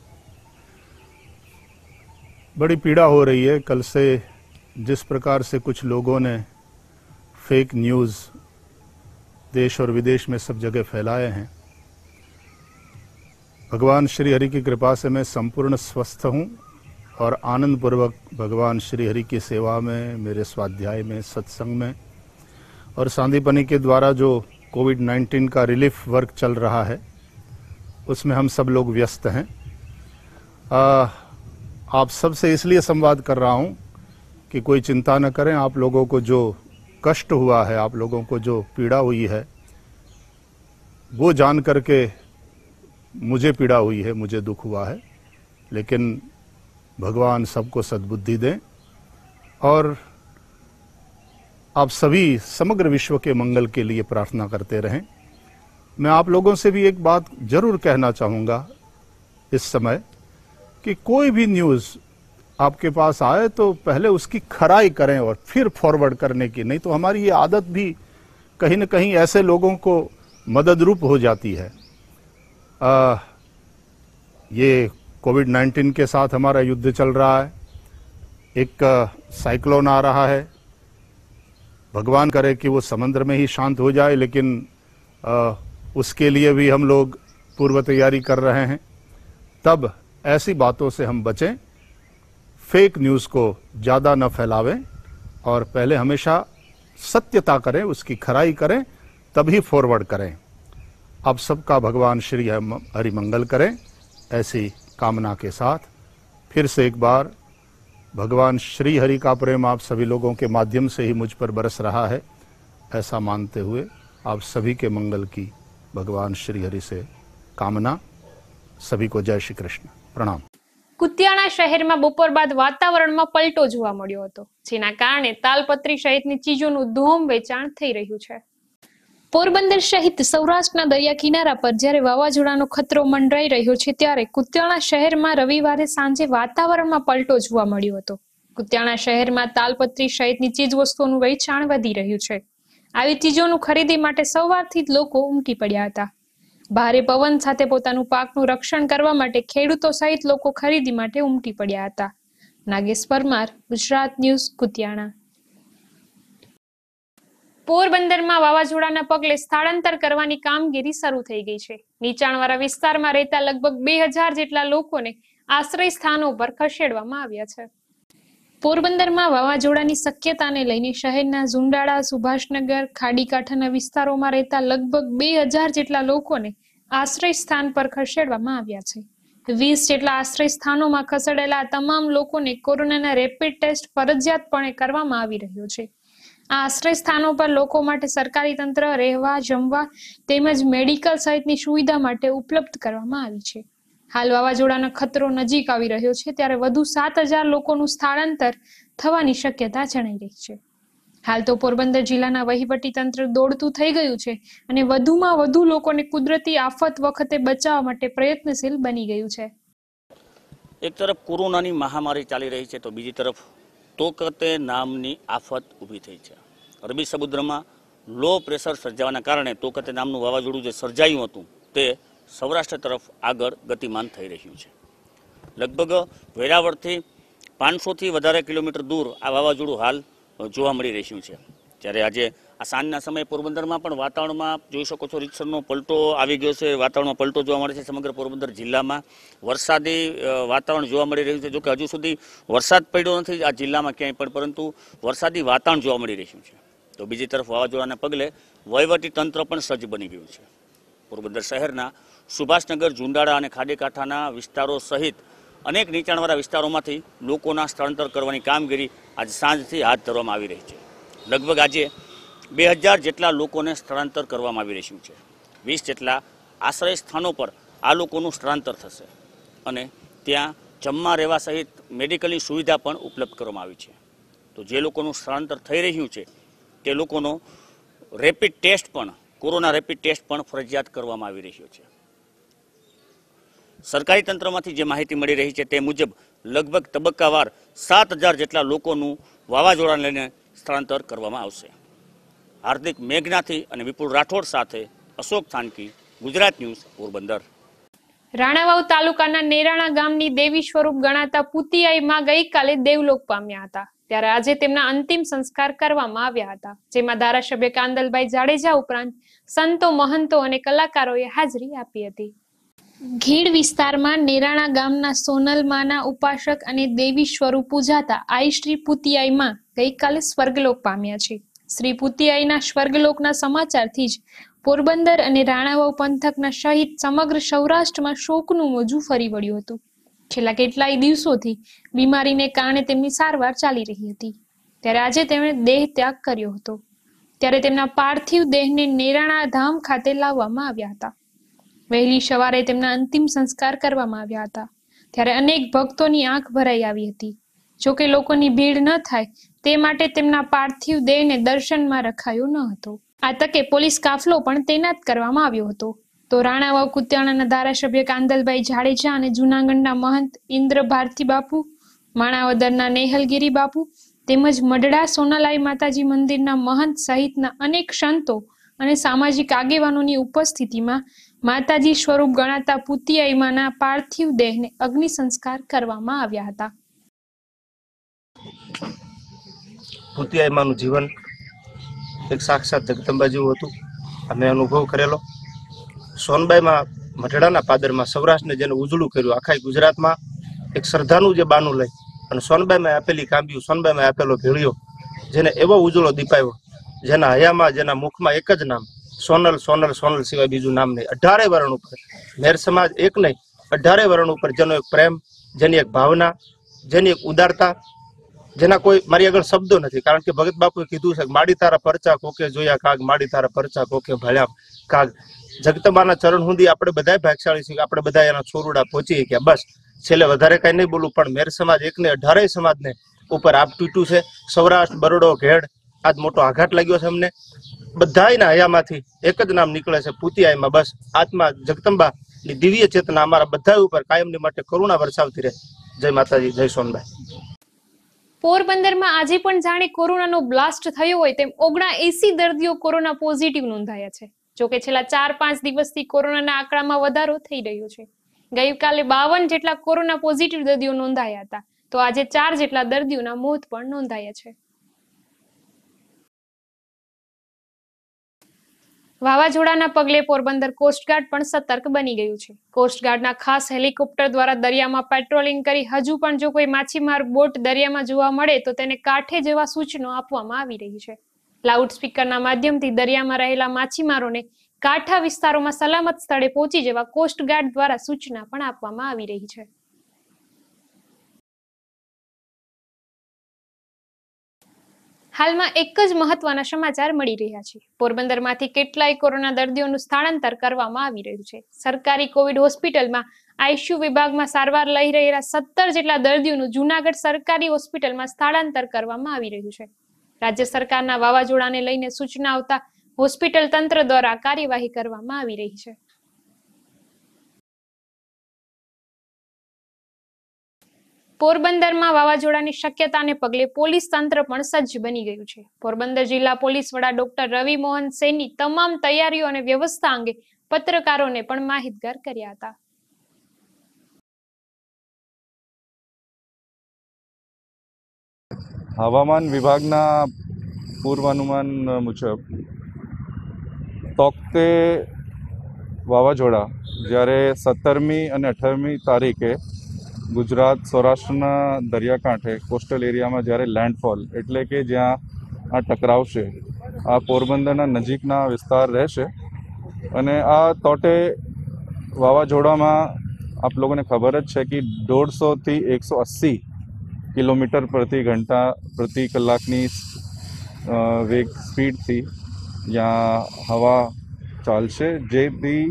बड़ी पीड़ा हो रही है कल से जिस प्रकार से कुछ लोगों ने फेक न्यूज़ देश और विदेश में सब जगह फैलाए हैं। भगवान श्री हरि की कृपा से मैं संपूर्ण स्वस्थ हूँ और आनंद पूर्वक भगवान श्री हरि की सेवा में, मेरे स्वाध्याय में, सत्संग में और सांदीपनी के द्वारा जो कोविड नाइन्टीन का रिलीफ वर्क चल रहा है उसमें हम सब लोग व्यस्त हैं। आ, आप सबसे इसलिए संवाद कर रहा हूँ कि कोई चिंता न करें। आप लोगों को जो कष्ट हुआ है, आप लोगों को जो पीड़ा हुई है, वो जान करके मुझे पीड़ा हुई है, मुझे दुख हुआ है, लेकिन भगवान सबको सद्बुद्धि दें और आप सभी समग्र विश्व के मंगल के लिए प्रार्थना करते रहें। मैं आप लोगों से भी एक बात जरूर कहना चाहूँगा इस समय कि कोई भी न्यूज़ आपके पास आए तो पहले उसकी खराई करें और फिर फॉरवर्ड करने की, नहीं तो हमारी ये आदत भी कहीं न कहीं ऐसे लोगों को मदद रूप हो जाती है। आ, ये कोविड नाइन्टीन के साथ हमारा युद्ध चल रहा है, एक साइक्लोन आ रहा है, भगवान करे कि वो समुद्र में ही शांत हो जाए, लेकिन आ, उसके लिए भी हम लोग पूर्व तैयारी कर रहे हैं। तब ऐसी बातों से हम बचें, फेक न्यूज़ को ज़्यादा न फैलावें और पहले हमेशा सत्यता करें, उसकी खराई करें, तभी फॉरवर्ड करें। आप सबका भगवान श्री हरि मंगल करें, ऐसी कामना के साथ फिर से एक बार भगवान श्री हरि का प्रेम आप सभी लोगों के माध्यम से ही मुझ पर बरस रहा है, ऐसा मानते हुए आप सभी के मंगल की भगवान श्री हरि से कामना। सभी को जय श्री कृष्ण, प्रणाम। કુતિયાણા શહેરમાં બપોર બાદ વાતાવરણમાં પલટો જોવા મળ્યો હતો, જેના કારણે તાલપત્રી સહિતની ચીજોનું ધોમ વેચાણ થઈ રહ્યું છે. પોરબંદર સહિત સૌરાષ્ટ્રના દરિયા કિનારા પર જ્યારે વાવાઝોડાનો ખતરો મંડરાઈ રહ્યો છે, ત્યારે કુતિયાણા શહેરમાં રવિવારે સાંજે વાતાવરણમાં પલટો જોવા મળ્યો હતો. કુતિયાણા શહેરમાં તાલપત્રી સહિતની ચીજ વસ્તુઓનું વેચાણ વધી રહ્યું છે. આવી ચીજોનું ખરીદી માટે સવારથી જ લોકો ઉમટી પડ્યા હતા. ભારે પવન સાથે પોતાનું પાકનું રક્ષણ કરવા માટે ખેડૂતો સહિત લોકો ખરીદી માટે ઉમટી પડ્યા હતા. નાગેશ પરમાર, ગુજરાત ન્યૂઝ, કુતિયાણા. પોરબંદરમાં વાવાઝોડાના પગલે સ્થળાંતર કરવાની કામગીરી શરૂ થઈ ગઈ છે. નીચાણવાળા વિસ્તારમાં રહેતા લગભગ બે હજાર જેટલા લોકોને આશ્રય સ્થાનો પર ખસેડવામાં આવ્યા છે. પોરબંદરમાં વાવાઝોડાની શક્યતાને લઈને શહેરના ઝુંડાળા, સુભાષનગર, ખાડીકાંઠાના વિસ્તારોમાં રહેતા લગભગ બે હજાર જેટલા લોકોને આશ્રય સ્થાન પર ખસેડવામાં આવ્યા છે. વીસ જેટલા આશ્રય સ્થાનોમાં ખસેડાયેલા તમામ લોકોને કોરોનાના રેપિડ ટેસ્ટ ફરજિયાતપણે કરવામાં આવી રહ્યો છે. આ આશ્રય સ્થાનો પર લોકો માટે સરકારી તંત્ર રહેવા, જમવા તેમજ મેડિકલ સહિતની સુવિધા માટે ઉપલબ્ધ કરવામાં આવી છે. હાલ વાવાઝોડાનો ખતરો નજીક આવી રહ્યો છે, ત્યારે વધુ સાત હજાર લોકોનું સ્થળાંતર થવાની શક્યતા જણાઈ રહી છે. હાલ તો પોરબંદર જિલ્લાના વહીવટી તંત્ર દોડતું થઈ ગયું છે અને વધુમાં વધુ લોકોને કુદરતી આફત વખતે બચાવવા માટે પ્રયત્નશીલ બની ગયું છે. એક તરફ કોરોનાની મહામારી ચાલી રહી છે, તો બીજી તરફ તોકતે નામની આફત ઊભી થઈ છે. અરબી સમુદ્રમાં લો પ્રેશર સર્જાવાના કારણે તોકતે નામનું વાવાઝોડું જે સર્જાયું હતું તે સૌરાષ્ટ્ર તરફ આગળ ગતિમાન થઈ રહ્યું છે. લગભગ વેરાવળથી પાંચસોથી વધારે કિલોમીટર દૂર આ વાવાઝોડું હાલ જોવા મળી રહ્યું છે. ત્યારે આજે આ સાંજના સમયે પોરબંદરમાં પણ વાતાવરણમાં જોઈ શકો છો રીતસરનો પલટો આવી ગયો છે. વાતાવરણમાં પલટો જોવા મળે છે. સમગ્ર પોરબંદર જિલ્લામાં વરસાદી વાતાવરણ જોવા મળી રહ્યું છે. જોકે હજુ સુધી વરસાદ પડ્યો નથી આ જિલ્લામાં ક્યાંય પણ, પરંતુ વરસાદી વાતાવરણ જોવા મળી રહ્યું છે. તો બીજી તરફ વાવાઝોડાના પગલે વહીવટી તંત્ર પણ સજ્જ બની ગયું છે. પોરબંદર શહેરના સુભાષનગર, ઝુંડાળા અને ખાડીકાંઠાના વિસ્તારો સહિત અનેક નીચાણવાળા વિસ્તારોમાંથી લોકોના સ્થળાંતર કરવાની કામગીરી આજે સાંજથી હાથ ધરવામાં આવી રહી છે. લગભગ આજે બે હજાર જેટલા લોકોને સ્થળાંતર કરવામાં આવી રહ્યું છે. વીસ જેટલા આશ્રય સ્થાનો પર આ લોકોનું સ્થળાંતર થશે અને ત્યાં જમવા રહેવા સહિત મેડિકલની સુવિધા પણ ઉપલબ્ધ કરવામાં આવી છે. તો જે લોકોનું સ્થળાંતર થઈ રહ્યું છે તે લોકોનો રેપિડ ટેસ્ટ પણ કોરોના રેપિડ ટેસ્ટ પણ ફરજિયાત કરવામાં આવી રહ્યો છે. સરકારી તંત્રમાંથી જે માહિતી મળી રહી છે તે મુજબ લગભગ તબક્કાવાર સાત હજાર જેટલા લોકોનું વાવાઝોડાને લઈને સ્થળાંતર કરવામાં આવશે. હાર્દિક મેઘનાથી અને વિપુલ રાઠોડ સાથે અશોક થાનકી, ગુજરાત ન્યૂઝ, પોરબંદર. રાણાવાવ તાલુકાના નેરાણા ગામની દેવી સ્વરૂપ ગણાતા પુતિયાઈમાં ગઈકાલે દેવલોક પામ્યા હતા. ત્યારે આજે તેમના અંતિમ સંસ્કાર કરવામાં આવ્યા હતા, જેમાં ધારાસભ્ય કાંદલભાઈ જાડેજા ઉપરાંત સંતો, મહંતો અને કલાકારોએ હાજરી આપી હતી. ઘીડ વિસ્તારમાં નેરાણા ગામના સોનલમાના ઉપાસક અને દેવી સ્વરૂપ પૂજાતા આઈ શ્રી પુતિયાઈમાં ગઈકાલે સ્વર્ગલોક પામ્યા છે. શ્રી પુતિયાઈના સ્વર્ગલોકના સમાચારથી જ પોરબંદર અને રાણાવાવ પંથકના સહિત સમગ્ર સૌરાષ્ટ્રમાં શોકનું મોજું ફરી વળ્યું હતું. છેલ્લા કેટલાય દિવસોથી બીમારીને કારણે તેમની સારવાર ચાલી રહી હતી. ત્યારે આજે તેમણે દેહ ત્યાગ કર્યો હતો. ત્યારે તેમના પાર્થિવ દેહને નેરાણા ધામ ખાતે લાવવામાં આવ્યા હતા. વહેલી સવારે તેમના અંતિમ સંસ્કાર કરવામાં આવ્યા હતા. ત્યારે અનેક ભક્તોની આંખ ભરાઈ આવી હતી. જોકે લોકોની ભીડ ન થાય તે માટે તેમના પાર્થિવ દેહને દર્શનમાં રખાયો ન હતો. આ તકે પોલીસ કાફલો પણ તૈનાત કરવામાં આવ્યો હતો. તો રાણાવાવ કુતિયાણાના ધારાસભ્ય કાંદલભાઈ જાડેજા અને જૂનાગઢના મહંત ઇન્દ્ર ભારતી બાપુ, માણાવદરના નેહલગીરી બાપુ તેમજ મઢડા સોનાલાઈ માતાજી મંદિરના મહંત સહિતના અનેક સંતો અને સામાજિક આગેવાનોની ઉપસ્થિતિમાં માતાજી સ્વરૂપ ગણાતા પુતિયાઈમાંના પાર્થિવ દેહને અગ્નિ સંસ્કાર કરવામાં આવ્યા હતા. પુતિયાઈમાંનું જીવન એક સાક્ષાત જગદંબા જેવું હતું. અમે અનુભવ કરેલો. સોનબાઈમાં મઢડાના પાદરમાં સૌરાષ્ટ્રને જેને ઉજળું કર્યું, આખા ગુજરાતમાં એક શ્રદ્ધાનું જે બાનું લઈ અને સોનબાઈમાં આપેલી કાંબિયું, સોનબાઈમાં આપેલો ભેળિયો જેને એવો ઉજળો દીપાયો, જેના હયામાં જેના મુખમાં એક જ નામ સોનલ, સોનલ, સોનલ સિવાય બીજું નામ નહીં. અઢારે વર્ણ ઉપર મેર સમાજ એક નહીં, અઢારે વર્ણ ઉપર જેનો એક પ્રેમ, જેની એક ભાવના, જેની એક ઉદારતા, જેના કોઈ મારી આગળ શબ્દો નથી. કારણ કે ભગત બાપુએ કીધું છે કે માડી તારા પરચા કોકે જોયા કાગ, માડી તારા પરચા કોકે ભળ્યા કાગ. જગદંબાના ચરણ સુધી આપણે બધા ભાગશાળી છીએ કે આપણે બધા એના છોરુડા પહોંચી ગયા. બસ છેલ્લે વધારે કઈ નહીં બોલું, પણ મેર સમાજ એકને અઢારે સમાજને ઉપર આપ તૂટ્યું છે. સૌરાષ્ટ્ર, બરોડો, ઘેડ આજ મોટો આઘાત લાગ્યો છે અમને. બધાયના હયામાંથી એક જ નામ નીકળે છે પુતિયાઈમાં. બસ આત્મા જગદંબાની દિવ્ય ચેતના અમારા બધા ઉપર કાયમની માટે કરુણા વરસાવતી રહે. જય માતાજી, જય સોનબાઈ. પોરબંદરમાં આજે પણ જાણે કોરોનાનો બ્લાસ્ટ થયો હોય તેમ ઓગણા એસી દર્દીઓ કોરોના પોઝિટિવ નોંધાયા છે. જોકે છેલ્લા ચાર પાંચ દિવસથી કોરોનાના આંકડામાં વધારો થઈ રહ્યો છે. ગઈકાલે બાવન જેટલા કોરોના પોઝિટિવ દર્દીઓ નોંધાયા હતા, તો આજે ચાર જેટલા દર્દીઓના મોત પણ નોંધાયા છે. વાવાઝોડાના પગલે પોરબંદર કોસ્ટગાર્ડ પણ સતર્ક બની ગયું છે. કોસ્ટગાર્ડના ખાસ હેલિકોપ્ટર દ્વારા દરિયામાં પેટ્રોલિંગ કરી હજુ પણ જો કોઈ માછીમાર બોટ દરિયામાં જોવા મળે તો તેને કાંઠે જવા સૂચનો આપવામાં આવી રહી છે. લાઉડ સ્પીકરના માધ્યમથી દરિયામાં રહેલા માછીમારોને કાંઠા વિસ્તારોમાં સલામત સ્થળે પહોંચી જવા કોસ્ટગાર્ડ દ્વારા સૂચના પણ આપવામાં આવી રહી છે. હાલમાં એક જ મહત્વના સમાચાર મળી રહ્યા છે. પોરબંદરમાંથી કેટલાય કોરોના દર્દીઓનું સ્થળાંતર કરવામાં આવી રહ્યું છે. સરકારી કોવિડ હોસ્પિટલમાં આઈસીયુ વિભાગમાં સારવાર લઈ રહેલા સત્તર જેટલા દર્દીઓનું જૂનાગઢ સરકારી હોસ્પિટલમાં સ્થળાંતર કરવામાં આવી રહ્યું છે. રાજ્ય સરકારના વાવાઝોડાને લઈને સૂચના આવતા હોસ્પિટલ તંત્ર દ્વારા કાર્યવાહી કરવામાં આવી રહી છે. પોરબંદરમાં વાવાઝોડાની શક્યતાને પગલે પોલીસ તંત્ર પણ સજ્જ બની ગયું છે. પોરબંદર જિલ્લા પોલીસ વડા ડોક્ટર રવિ મોહન સેની તમામ તૈયારીઓ અને વ્યવસ્થા અંગે પત્રકારોને પણ માહિતગાર કર્યા હતા. હવામાન વિભાગના પૂર્વાનુમાન મુજબ તોકતે વાવાઝોડા જ્યારે સત્તરમી અને અઠારમી તારીખે ગુજરાત સૌરાષ્ટ્રના દરિયાકાંઠે કોસ્ટલ એરિયામાં જ્યારે લેન્ડફોલ એટલે કે જ્યાં આ ટકરાવશે, આ પોરબંદરના નજીકના વિસ્તાર રહેશે. અને આ તોટે વાવાઝોડામાં આપ લોકોને ખબર જ છે કે દોઢસોથી એકસો અસ્સી કિલોમીટર પ્રતિ ઘંટા પ્રતિ કલાકની વેગ સ્પીડથી ત્યાં હવા ચાલશે, જેથી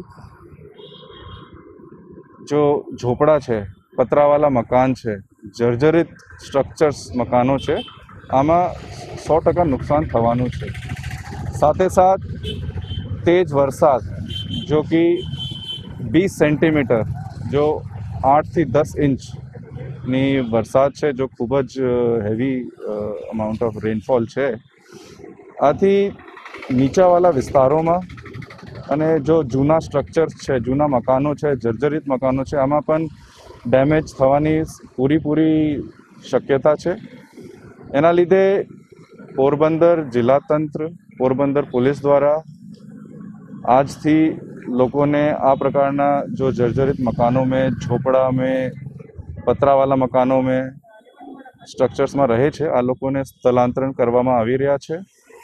જો ઝોપડા છે, પતરાવાળા મકાન છે, જર્જરિત સ્ટ્રક્ચર્સ મકાનો છે, આમાં સો ટકા નુકસાન થવાનું છે. સાથે સાથ તેજ વરસાદ જો કે વીસ સેન્ટીમીટર જો આઠથી દસ ઇંચની વરસાદ છે, જો ખૂબ જ હેવી અમાઉન્ટ ઓફ રેનફોલ છે. આથી નીચાવાળા વિસ્તારોમાં અને જો જૂના સ્ટ્રક્ચર્સ છે, જૂના મકાનો છે, જર્જરિત મકાનો છે, આમાં પણ ડેમેજ થવાની પૂરીપૂરી શક્યતા છે. એના લીધે પોરબંદર જિલ્લા તંત્ર, પોરબંદર પોલીસ દ્વારા આજથી લોકોને આ પ્રકારના જો જર્જરિત મકાનો में, झोपड़ा में, પતરાવાળા મકાનો में, સ્ટ્રક્ચર્સમાં રહે છે, આ લોકોને સ્થળાંતરણ કરવામાં આવી રહ્યા છે.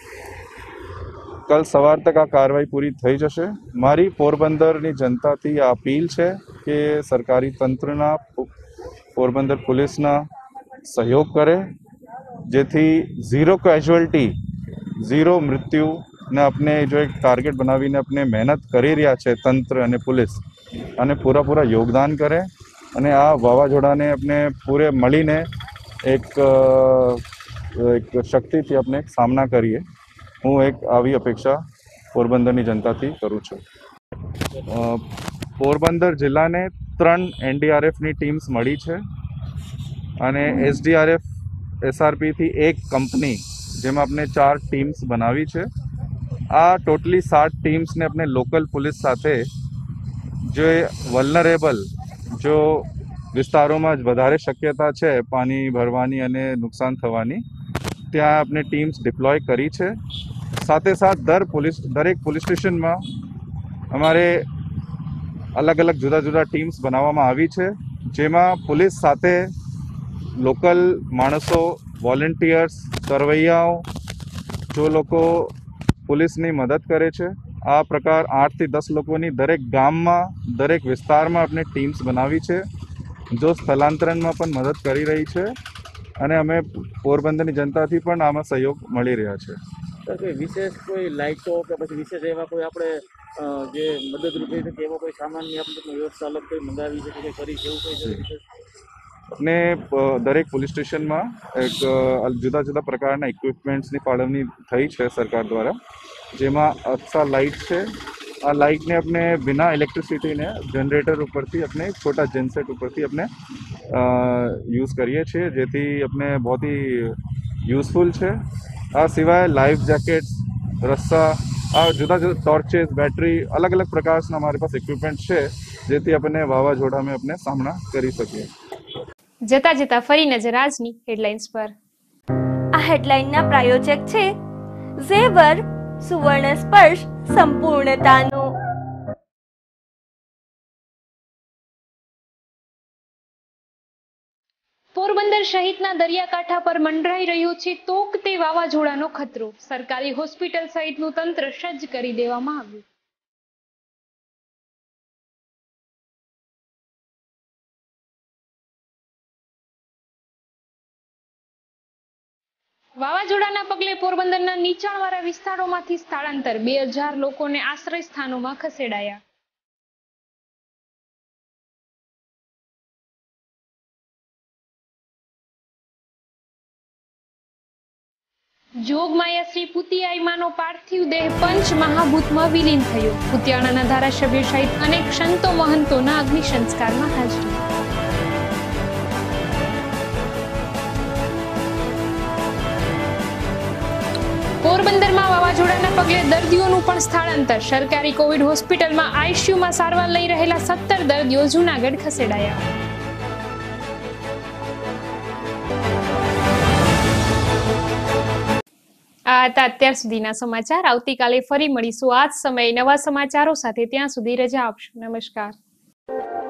કલ સવાર તક આ કાર્યવાહી પૂરી થઈ જશે. મારી પોરબંદરની જનતાથી આ અપીલ છે કે સરકારી તંત્રના, પોરબંદર પોલીસના સહયોગ કરે, જેથી ઝીરો કેઝ્યુઅલ્ટી, ઝીરો મૃત્યુને આપણે જો એક ટાર્ગેટ બનાવીને આપણે મહેનત કરી રહ્યા છે તંત્ર અને પોલીસ, અને પૂરા પૂરા યોગદાન કરે અને આ વાવાઝોડાને આપણે પૂરે મળીને એક એક શક્તિથી આપણે સામના કરીએ. હું એક આવી અપેક્ષા પોરબંદરની જનતાથી કરું છું. પોરબંદર જિલ્લાને ત્રણ એનડીઆરએફની ટીમ્સ મળી છે અને એસડીઆરએફ એસઆરપીથી એક કંપની, જેમાં આપણે ચાર ટીમ્સ બનાવી છે. આ ટોટલી સાત ટીમ્સને આપણે લોકલ પોલીસ સાથે જે વલ્નરેબલ જો વિસ્તારોમાં વધારે શક્યતા છે પાણી ભરવાની અને નુકસાન થવાની, ત્યાં આપણે ટીમ્સ ડિપ્લોય કરી છે. સાથે સાથ દર પોલીસ દરેક પોલીસ સ્ટેશનમાં અમારે અલગ અલગ જુદા જુદા ટીમ્સ બનાવવામાં આવી છે, જેમાં પોલીસ સાથે લોકલ માણસો, વોલેન્ટિયર્સ, તરવૈયાઓ, જો લોકો પોલીસની મદદ કરે છે. આ પ્રકાર આઠથી દસ લોકોની દરેક ગામમાં, દરેક વિસ્તારમાં આપણે ટીમ્સ બનાવી છે, જો સ્થળાંતરણમાં પણ મદદ કરી રહી છે અને અમે પોરબંદરની જનતાથી પણ આમાં સહયોગ મળી રહ્યા છે. વિશેષ કોઈ લાઇટો કે પછી વિશેષ એવા કોઈ આપણે જે મદદરૂપ થઈ શકે એવો કોઈ સામાનની આપણે વ્યવસ્થા અલગ કોઈ મંગાવી છે કે કરી છે એવું કોઈ? ને દરેક પોલીસ સ્ટેશનમાં એક જુદા જુદા પ્રકારના ઇક્વિપમેન્ટ્સની ફાળવણી થઈ છે સરકાર દ્વારા, જેમાં અચ્છા લાઇટ છે. આ લાઇટને આપણે બિના ઇલેક્ટ્રિસિટીને જનરેટર ઉપરથી આપણે છોટા જેનસેટ ઉપરથી આપણે યુઝ કરીએ છીએ, જેથી આપણે બહુ ही યુઝફુલ છે. આ સિવાય લાઈફ જેકેટ્સ, રસ્સા, આ જુદા જુદા ટોર્ચેસ, બેટરી, અલગ અલગ પ્રકારના અમારી પાસે ઇક્વિપમેન્ટ છે, જેથી આપણે વાવાઝોડામાં આપણે સામના કરી શકીએ. જતા જતા ફરી નજર આજની હેડલાઇન્સ પર. આ હેડલાઇનના પ્રાયોજક છે ઝેવર સુવર્ણ સ્પર્શ સંપૂર્ણતાનો. પોરબંદર સહિતના દરિયાકાંઠા પર મંડરાઈ રહ્યો છે તોકતે વાવાઝોડાનો ખતરો. સરકારી હોસ્પિટલ સહિતનું તંત્ર સજ્જ કરી દેવામાં આવ્યું. વાવાઝોડાના પગલે પોરબંદરના નીચાણવાળા વિસ્તારોમાંથી સ્થળાંતર, બે હજાર લોકોને આશ્રય સ્થાનોમાં ખસેડાયા. જોગમાયા શ્રી પુતિયાઈમાનો પાર્થિવ દેહ પંચ મહાભૂતમાં વિલીન થયો. પુતિયાણાના ધારાસભ્ય સહિત અનેક સંતો મહંતોના અગ્નિ સંસ્કારમાં હાજરી. પોરબંદરમાં વાવાઝોડાના પગલે દર્દીઓનું પણ સ્થળાંતર. સરકારી કોવિડ હોસ્પિટલમાં આઈસીયુમાં સારવાર લઈ રહેલા સત્તર દર્દીઓ જૂનાગઢ ખસેડાયા. આ હતા અત્યાર સુધીના સમાચાર. આવતીકાલે ફરી મળીશું આ જ સમયે નવા સમાચારો સાથે. ત્યાં સુધી રજા આપશો. નમસ્કાર.